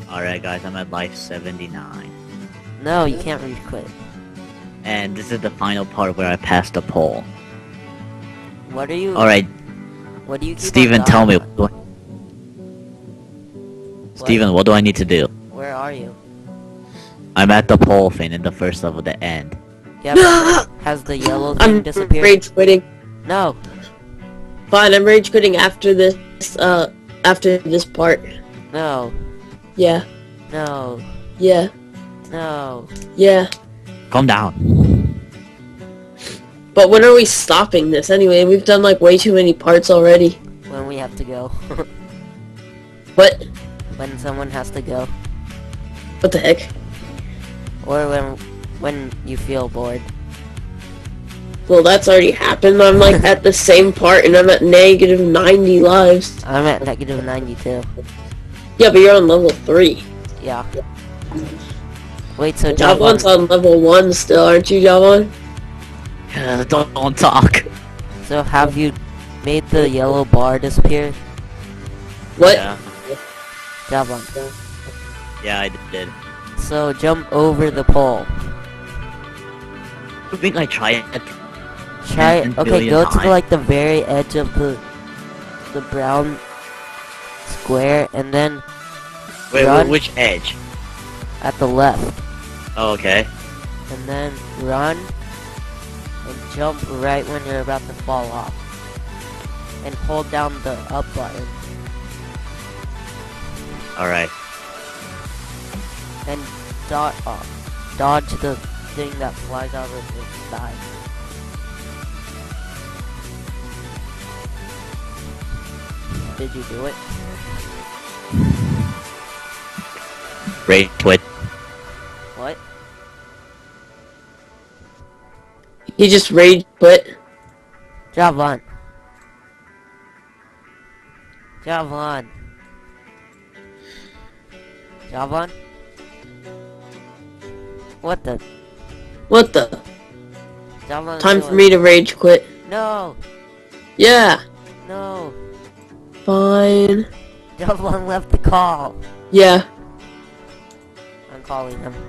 Alright guys, I'm at life 79. No, you can't rage quit. And this is the final part where I passed the poll. What are you? Alright, What do you? Keep Steven, on tell me. dying on? Steven, what do I need to do? Where are you? I'm at the pole thing in the first level, the end. Yeah, but has the yellow thing I'm disappeared? rage quitting. No. Fine, I'm rage quitting after this part. No. Yeah, No. yeah, No. yeah. Calm down. But when are we stopping this anyway? We've done like way too many parts already. When we have to go. What? When someone has to go. What the heck? Or when you feel bored. Well, that's already happened. I'm like at the same part and I'm at negative 90 lives. I'm at negative 92. Yeah, but you're on level 3. Yeah. Wait, so Javon, Javon's on level 1 still, aren't you, Javon? Don't talk. so have you made the yellow bar disappear? What? Yeah, Javon. yeah, I did. So jump over the pole. I think I tried it. Try 10 it. Okay, billion go to times. like the very edge of the brown square and then Wait, run which edge? at the left. Oh, okay. And then run and jump right when you're about to fall off. And hold down the up button. Alright. And dodge the thing that flies out of the sky. Did you do it? Rage quit. What? He just rage quit. Javon. Javon. Javon? What the? What the? Javon Time for me to rage quit. No! Yeah, No! fine. Javon left the call. Yeah. I'm calling him.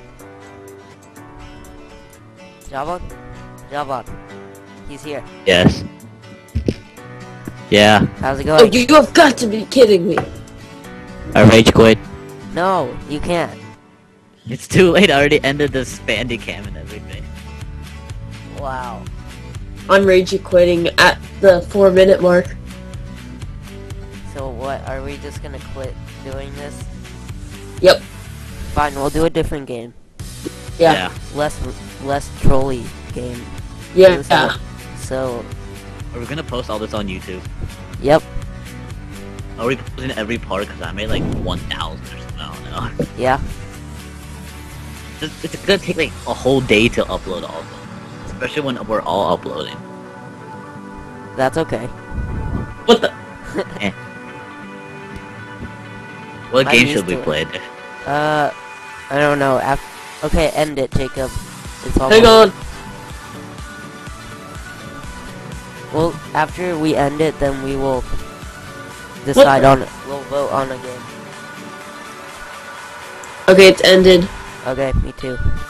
Javon? Javon. He's here. Yes. Yeah, How's it Oh, going? you have got to be kidding me. I rage quit. No, you can't. It's too late, I already ended the spandy cam and everything. Wow. I'm rage quitting at the 4-minute mark. So what, are we just gonna quit doing this? Yep. Fine, we'll do a different game. Yeah. Less trolly game. Yeah. So, Are we gonna post all this on YouTube? yep, Are we posting every part? Because I made like 1,000 or something, I don't know. yeah. It's gonna take like a whole day to upload all of them. Especially when we're all uploading. That's okay. What the? What I'm game used should we to it. play? I don't know. Okay, end it, Jacob. It's almost. Hang on. Well, after we end it, then we will decide on it. We'll vote on a game. Okay, it's ended. Okay, me too.